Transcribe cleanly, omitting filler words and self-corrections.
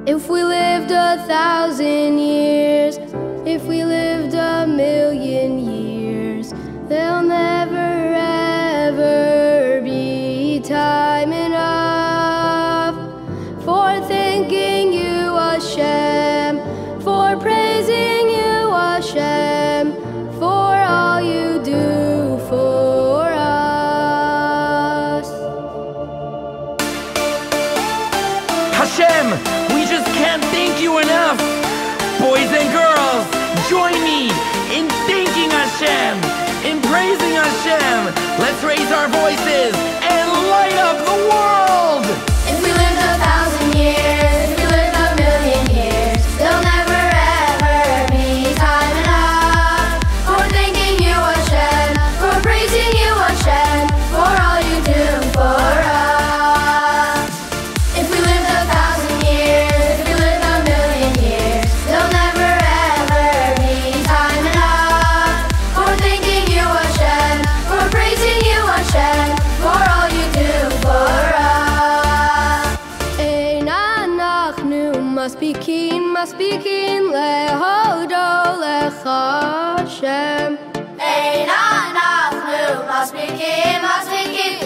If we lived 1,000 years, if we lived 1,000,000 years, there'll never ever be time enough for thanking you, Hashem, for praising you, Hashem, for all you do for us. Hashem, we just can't thank you enough. Boys and girls, join me in thanking Hashem, in praising Hashem. Let's raise our voices and light up the world. If we lived 1,000 years, if we lived 1,000,000 years, there'll never ever be time enough for thanking you, Hashem, for praising you, Hashem, for all you do for us. If we lived 1,000 years, if we lived 1,000,000 years, there'll never ever be time enough for thanking you, Hashem, for praising you, Hashem, for all you do for us. אנחנו מספיקים להודות לך, השם. אנחנו מספיקים